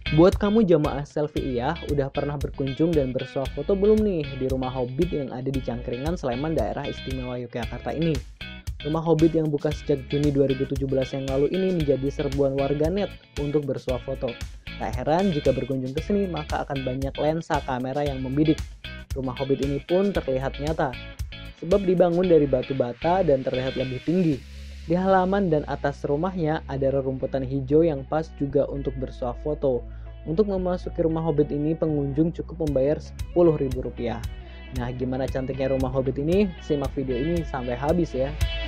Buat kamu jamaah selfie iya, udah pernah berkunjung dan bersuah foto belum nih di rumah Hobbit yang ada di Cangkringan, Sleman, daerah istimewa Yogyakarta ini? Rumah Hobbit yang buka sejak Juni 2017 yang lalu ini menjadi serbuan warganet untuk bersuah foto. Tak heran jika berkunjung ke sini maka akan banyak lensa kamera yang membidik. Rumah Hobbit ini pun terlihat nyata, sebab dibangun dari batu bata dan terlihat lebih tinggi. Di halaman dan atas rumahnya ada rerumputan hijau yang pas juga untuk bersuah foto. Untuk memasuki rumah Hobbit ini pengunjung cukup membayar Rp10.000. Nah, gimana cantiknya rumah Hobbit ini? Simak video ini sampai habis ya.